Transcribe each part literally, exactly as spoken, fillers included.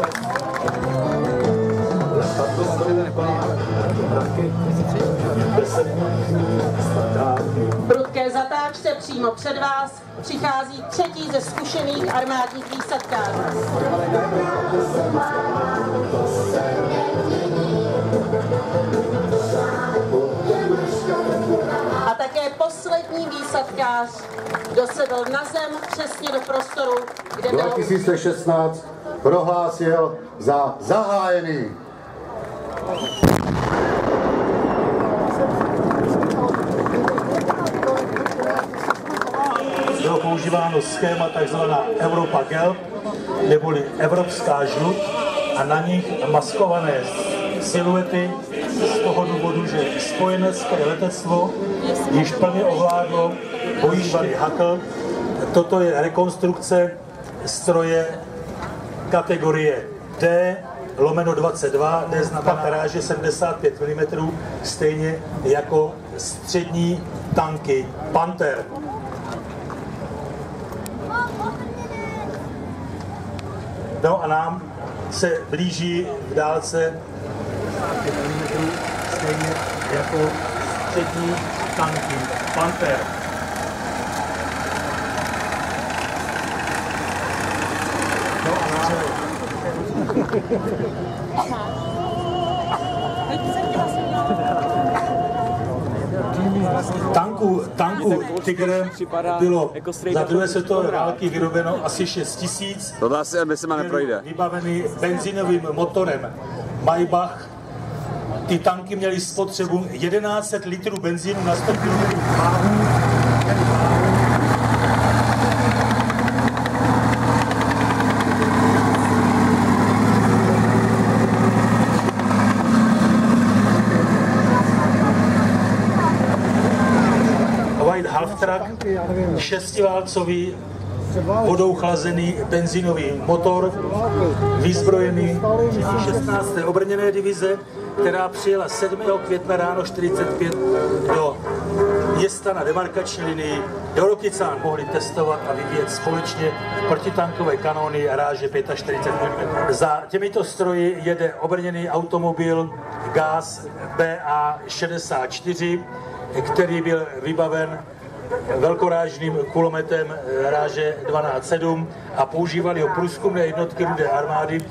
V prudké zatáčce přímo před vás přichází třetí ze zkušených armádních výsadkářů. A také poslední výsadkář dosedl na zem přesně do prostoru, kde byl... dva tisíce šestnáct prohlásil za zahájený. Bylo používáno schéma takzvaná Europa Gelb, neboli Evropská žlut, a na nich maskované siluety z toho důvodu, že spojenecké letectvo již plně ovládlo bojiště Hakl. Toto je rekonstrukce stroje kategorie D lomeno dvacet dva, D znamená ráže sedmdesát pět milimetrů, stejně jako střední tanky Panther. No a nám se blíží v dálce pět milimetrů, stejně jako střední tanky Panther. No a nám... Tanku, tanku Tiger bylo za druhé světové války vyrobeno asi šest tisíc. To asi myslím, neprojde. Vybavený benzínovým motorem Maybach. Ty tanky měly spotřebu jedenáct set litrů benzínu na sto kilometrů váhu. Half-track, šestiválcový vodou chlazený benzínový motor, vyzbrojený šestnácté obrněné divize, která přijela sedmého května ráno čtyřicet pět do města na demarkační linii. Do Rokycán mohli testovat a vyvíjet společně protitankové kanóny ráže čtyřicet pět milimetrů. Za těmito stroji jede obrněný automobil Gaz B A šedesát čtyři, který byl vybaven velkorážným kulometem ráže dvanáct sedm a používali ho průzkumné jednotky Rudé armády.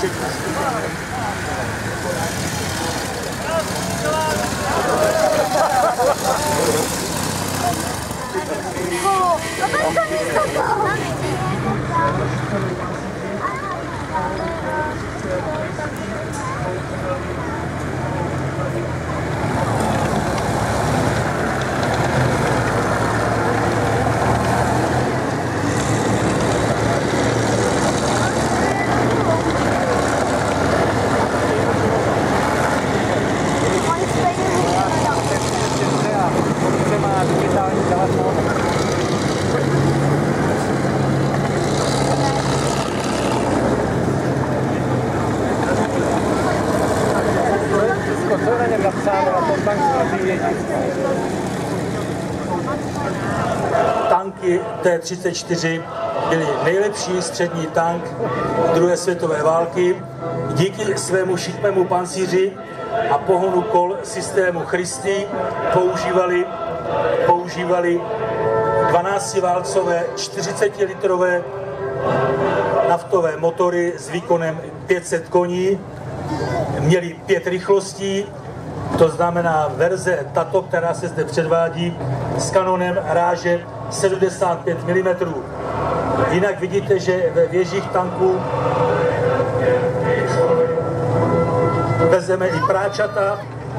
Tanky T třicet čtyři byly nejlepší střední tank druhé světové války. Díky svému šikmému pancíři a pohonu kol systému Christie používali, používali dvanáctiválcové čtyřicetilitrové naftové motory s výkonem pět set koní. Měli pět rychlostí, to znamená verze tato, která se zde předvádí, s kanonem ráže sedmdesát pět milimetrů. Jinak vidíte, že ve věžích tanků vezeme i práčata.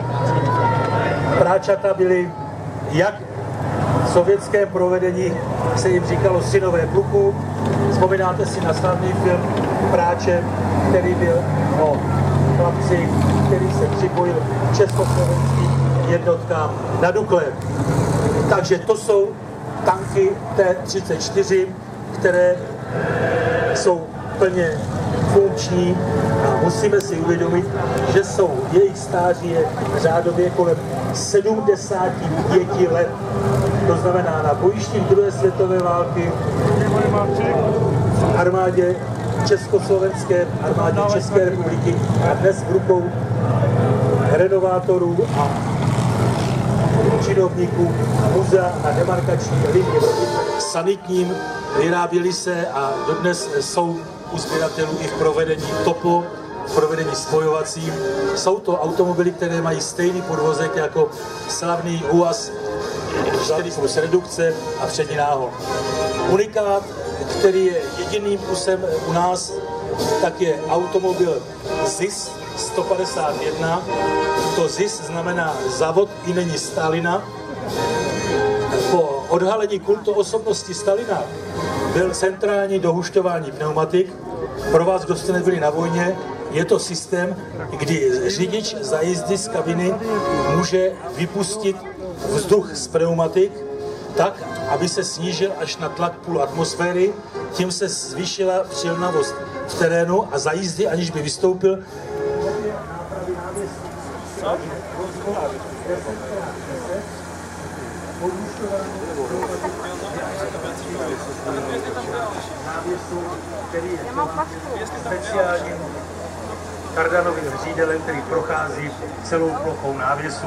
Práčata byly jak v sovětském provedení, se jim říkalo synové pluku. Vzpomínáte si na slavný film Práče, který byl o chlapci, který se připojil k československým jednotkám na Dukle. Takže to jsou tanky T třicet čtyři, které jsou plně funkční a musíme si uvědomit, že jsou jejich stáří je řádově kolem sedmdesát pět let. To znamená na bojišti druhé světové války v armádě československé armádě České republiky a dnes v rukou renovátorů a činovníků muzea na demarkační linie sanitním. Vyráběly se a dodnes jsou u sběratelů i v provedení topo, v provedení spojovacím. Jsou to automobily, které mají stejný podvozek jako slavný UAZ čtyři plus redukce a přední náhon. Unikát, který je jediným kusem u nás, tak je automobil Z I S sto padesát jedna. To Z I S znamená Zavod imení Stalina. Po odhalení kultu osobnosti Stalina byl centrální dohušťování pneumatik. Pro vás, kdo jste nebyli na vojně, je to systém, kdy řidič za jízdy z kabiny může vypustit vzduch z pneumatik tak, aby se snížil až na tlak půl atmosféry, tím se zvýšila přilnavost v terénu a za jízdy, aniž by vystoupil, který je speciálním kardanovým řídelem, který prochází celou plochou návěsu.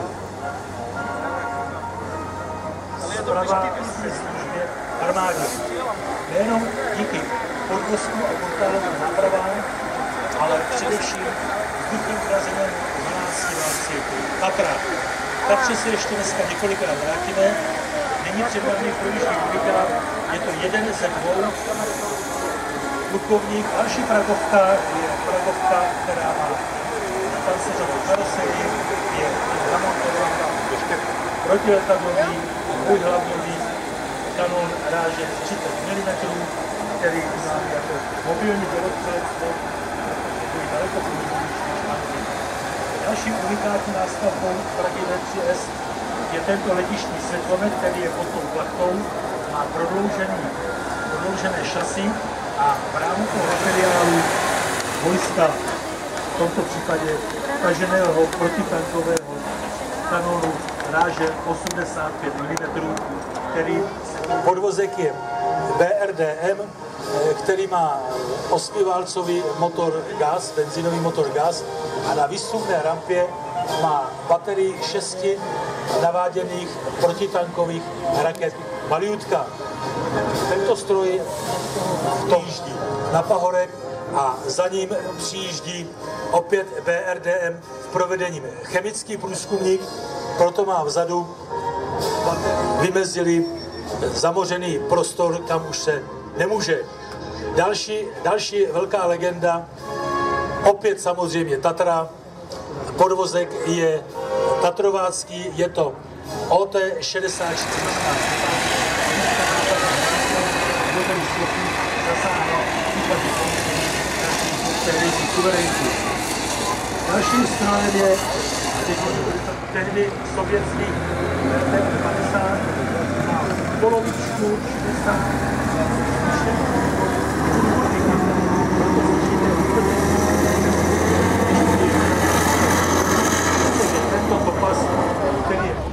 Zprava službě armádě. Nejenom díky podvozku a portálovým nápravám, ale především vzduchem chlazeném dvanácti válci Tatra. Tatře se ještě dneska několikrát vrátíme. Nyní před námi projíždí unikát. Je to jeden ze dvou plukovník. Další Pragovka je Pragovka, která má pancéřovou karoserii, je namontovaná protiletadlový, dvojhlavňový kanon ráže třicet milimetrů, který má jako mobilní dělostřelec, takový daleko průznější než tanky. Další unikátní nástavbou Prahy V tři S je tento letištní světlomet, který je pod tou plachtou, má prodloužený, prodloužené šasy a v rámu toho materiálu vojska, v tomto případě taženého protitankového kanonu ráže osmdesát pět milimetrů, který podvozek je B R D M, který má osmiválcový motor gas, benzínový motor gas a na výstupné rampě má baterii šesti naváděných protitankových raket Maliutka. Tento stroj přijíždí na pahorek a za ním přijíždí opět B R D M v provedení chemický průzkumník, proto má vzadu vymezili zamořený prostor, kam už se nemůže. Další, další velká legenda, opět samozřejmě Tatra, podvozek je tatrovácký, je to O T šedesát čtyři. Dalším strojem je tehdy sovětský T padesát, má polovičku šedesát. Tento popas, který je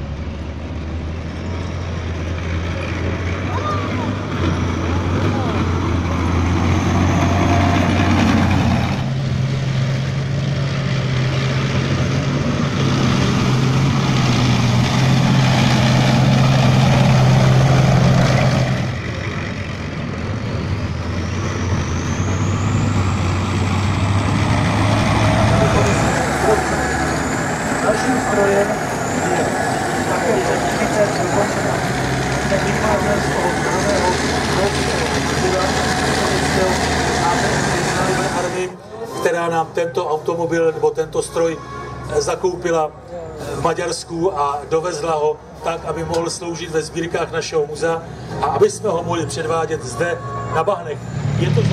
která nám tento automobil nebo tento stroj zakoupila v Maďarsku a dovezla ho tak, aby mohl sloužit ve sbírkách našeho muzea a aby jsme ho mohli předvádět zde na Bahnech. Je to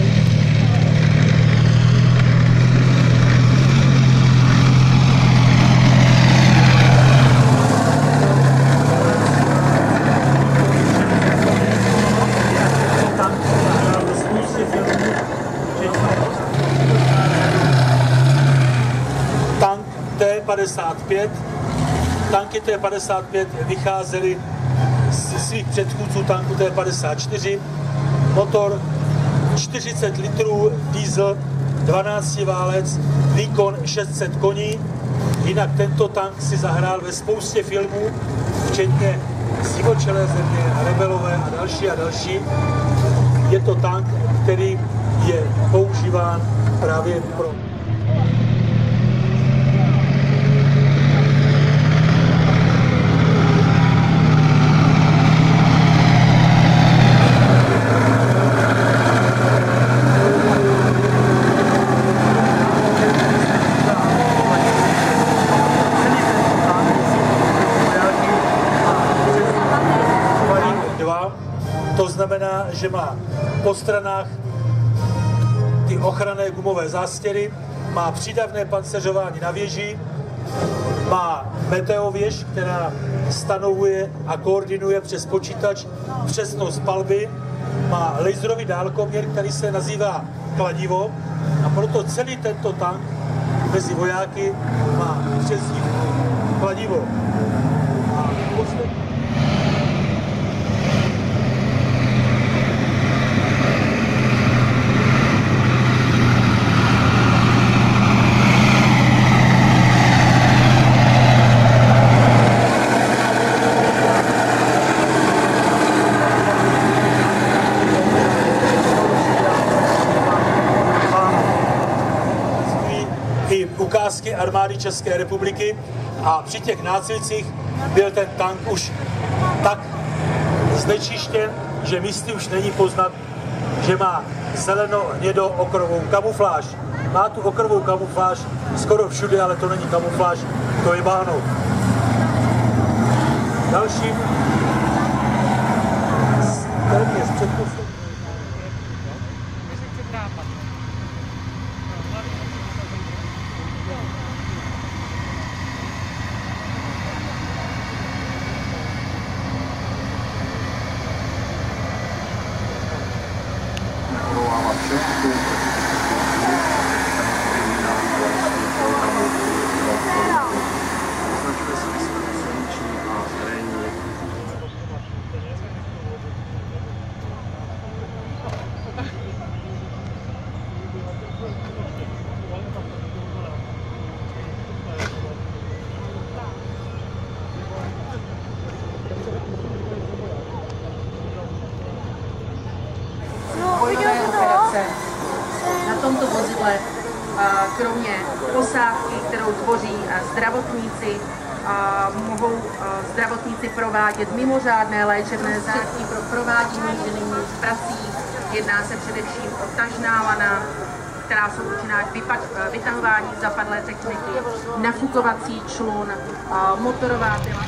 T padesát pět. Tanky T padesát pět vycházely z svých předchůdců tanku T padesát čtyři. Motor čtyřicet litrů diesel, dvanácti válec, výkon šest set koní. Jinak tento tank si zahrál ve spoustě filmů, včetně Sivočelé země, Rebelové a další a další. Je to tank, který je používán právě pro... To znamená, že má po stranách ty ochranné gumové zástěry, má přídavné pancéřování na věži, má meteověž, která stanovuje a koordinuje přes počítač přesnost palby, má laserový dálkoměr, který se nazývá kladivo, a proto celý tento tank mezi vojáky má přezdívku kladivo. A poslední... ukázky armády České republiky, a při těch nácvicích byl ten tank už tak znečištěn, že místy už není poznat, že má zeleno-hnědou okrovou kamufláž. Má tu okrovou kamufláž skoro všude, ale to není kamufláž, to je bánou. Dalším téměř předposledním. Na tomto vozidle, kromě posádky, kterou tvoří zdravotníci, mohou zdravotníci provádět mimořádné léčebné zásady pro provádění ženských prací. Jedná se především o tažná lana, která jsou určená k vytahování zapadlé techniky, nafukovací člun, motorová pila.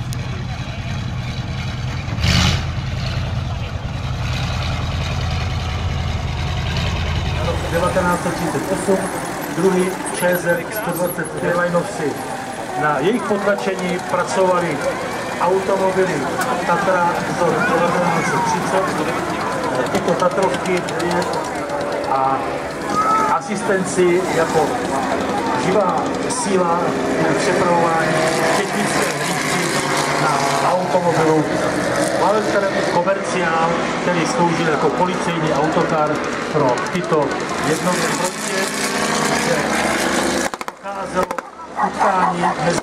devatenáct set třicet osm, druhý ČZ sto dvacet Airlineovci. Na jejich potlačení pracovali automobily Tatra vzor devatenáct set třicet, tyto Tatrovky a asistenci jako živá síla přepravování technické hlídky na automobilu Walter Komerciál, který sloužil jako policejní autokar pro tyto jednotky, kde docházelo k utkání mezi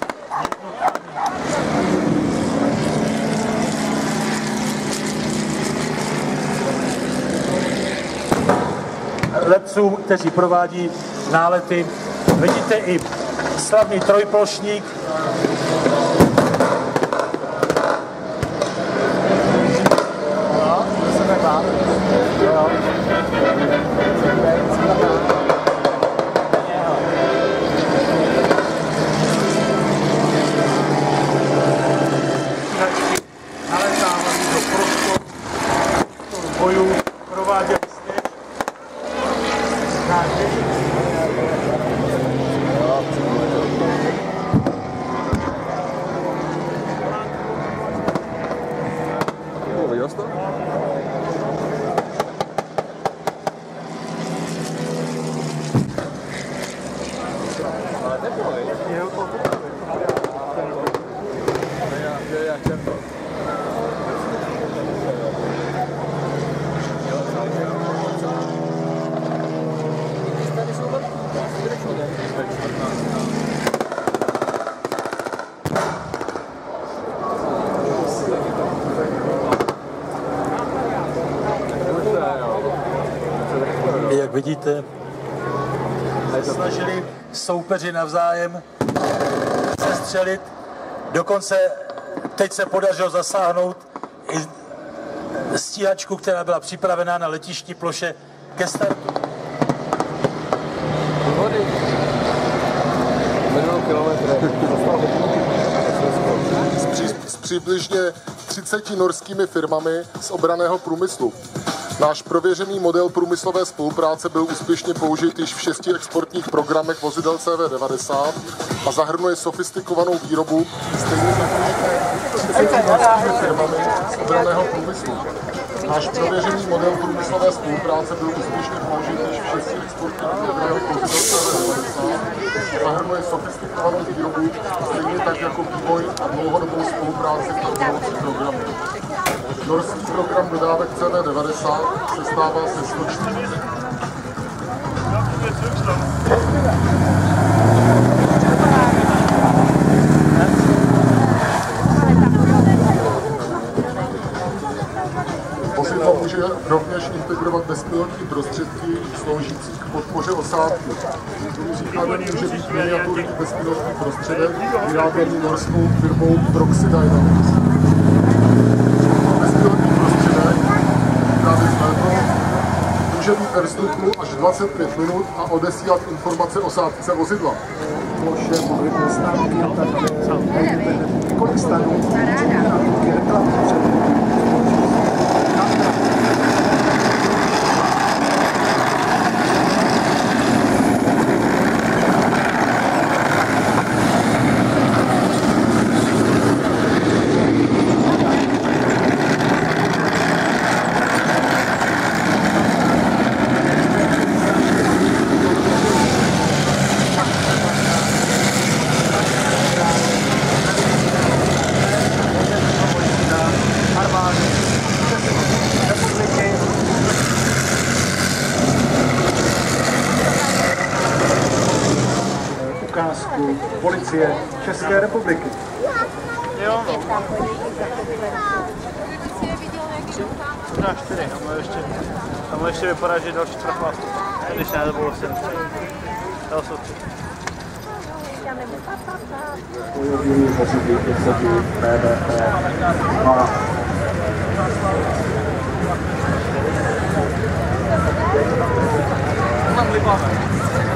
letcům, kteří provádí nálety. Vidíte i slavný trojplošník. Naletávali do prostoru bojů, prováděli sněh. Jak vidíte, snažili soupeři navzájem sestřelit. Dokonce teď se podařilo zasáhnout i stíhačku, která byla připravená na letišti ploše ke startu. S přibližně třiceti norskými firmami z obranného průmyslu. Náš prověřený model průmyslové spolupráce byl úspěšně použit již v šesti exportních programech vozidel C V devadesát a zahrnuje sofistikovanou výrobu stejně třiceti norskými firmami z obranného průmyslu. Náš prověřený model průmyslové spolupráce byl úspěšně použit již v šesti exportních programech vozidel C V devadesát a zahrnuje sofistikovanou výrobu stejně tak jako vývoj a dlouhodobou spolupráci v programovacích programech. Norský program dodávek C V devadesát se stává se sto čtyři. Vozidlo může rovněž integrovat bezpilotní prostředky sloužící k podpoře osádky. Příkladem může být miniaturní bezpilotní prostředek vyráběný norskou firmou Proxy Dynamics. Bezpilotní prostředek právě z léto může být ve vzduchu až dvacet pět minut a odesílat informace o sádce vozidla. Ploše, mohli postavky, takže několik stanů, nabídky, reklamy třeba. Ukázku policie České republiky. Jo, no. Možná čtyři, tam ještě, tam ještě vypadá, že další trochu má vstup. Když ne, to bylo sedm. Dal jsou tři. Bojový vozidly pět P V P má. Mám libáme.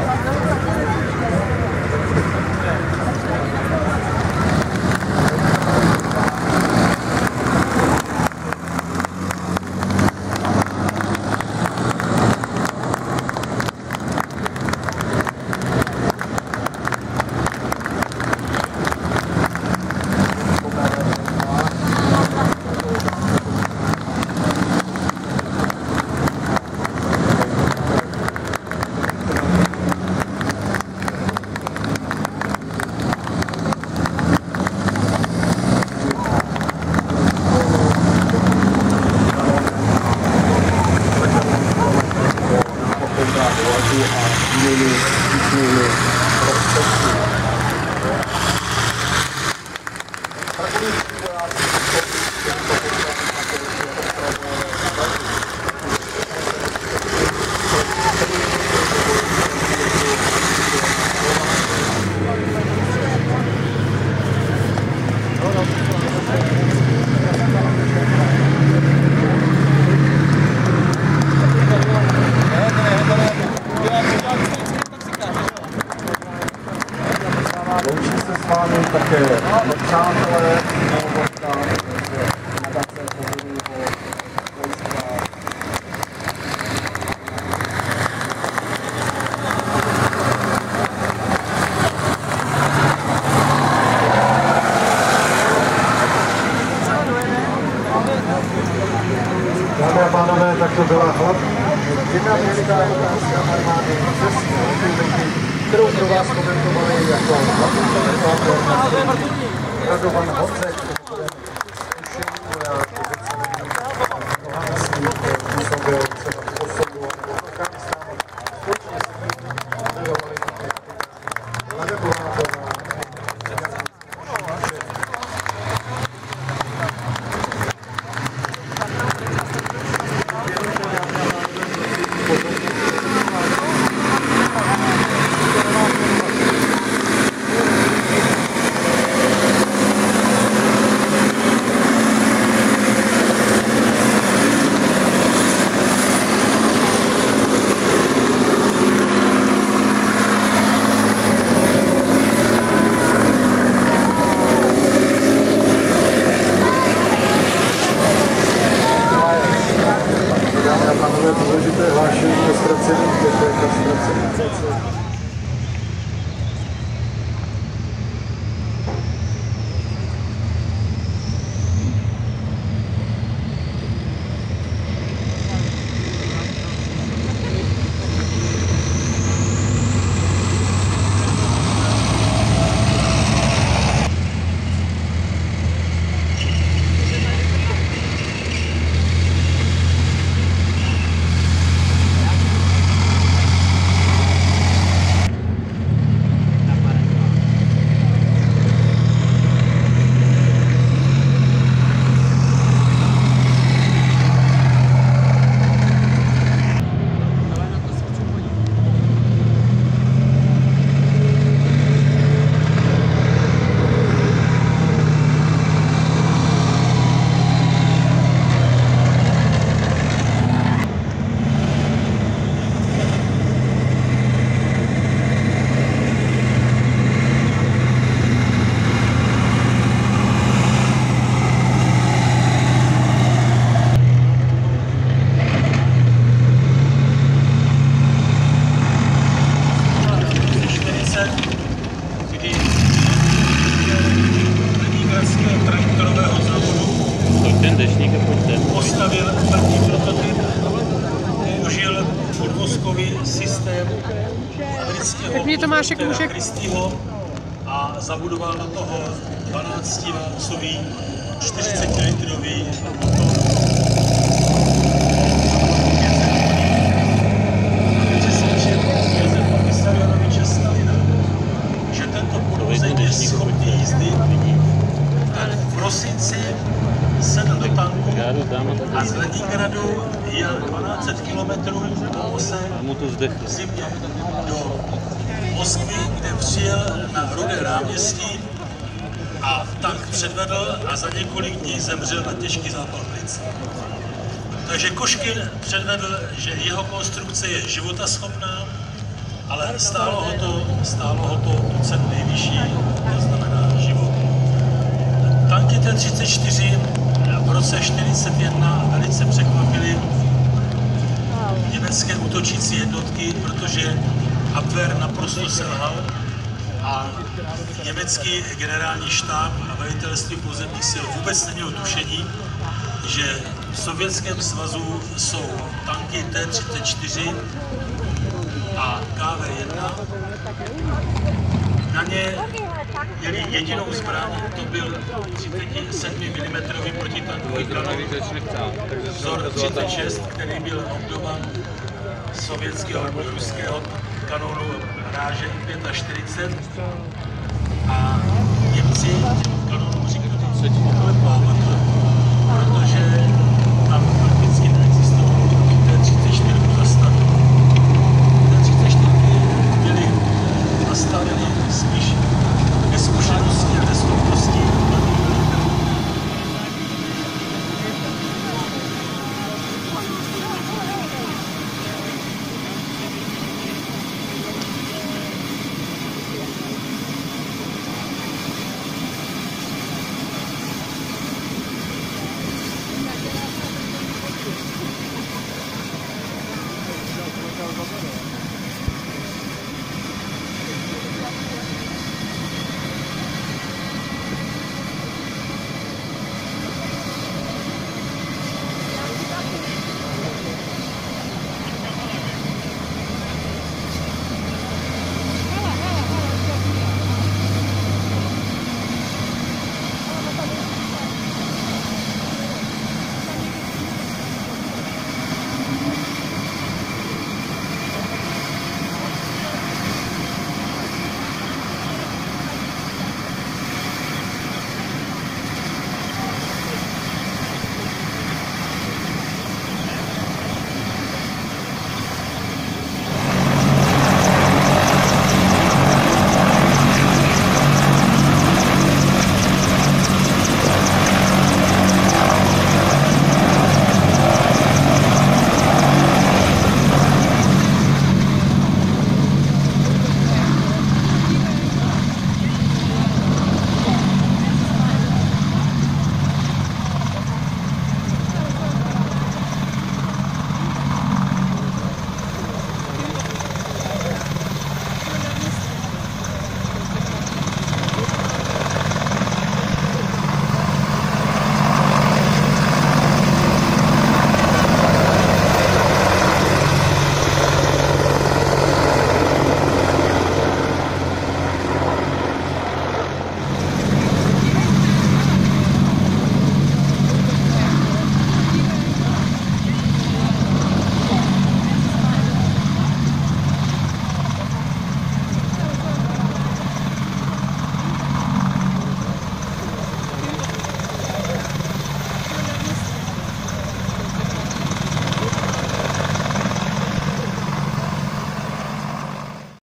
Loučí se s vámi také nepřátelé, Novosta, nadace pohodlného vojska. Dámy a pánové, tak to byla hlavní dynamická ukázka armády České republiky, kterou pro vás komentovali jako hlavní komentátor Radovan Hocek, zkušený voják, pozici působil třeba v Kosovu nebo v Afganistánu. Společně s ním bojovali také Lada Bohátová, amerického pilota Christieho a zabudoval do toho dvanáctiválcový čtyřicet litrový motor. A přesvědčil Josefa Vissarionoviče Stalina, že tento podvozek je schopný jízdy, tak v prosinci sedl do tanku a z Leningradu jel dvanáct set kilometrů po ose v zimě do Moskvy, kde přijel na Rudé náměstí a tank předvedl a za několik dní zemřel na těžký zápal plic. Takže Koškin předvedl, že jeho konstrukce je životaschopná, ale stálo ho to, stálo ho to tu cenu nejvyšší, to znamená život. Tanky T třicet čtyři v roce čtyřicet jedna velice překvapily německé útočící jednotky, protože Abwehr naprosto selhal a německý generální štáb a velitelství pozemních sil vůbec nemělo tušení, že v Sovětském svazu jsou tanky T třicet čtyři a K V jedna. Na ně měli jedinou zbraň, to byl třicet sedm milimetrů protitankový kanon vzor třicet šest, který byl obdoban sovětského nebo ruského kanonu ráže čtyřicet pět. A Němci kanonu říkali oklepávat, protože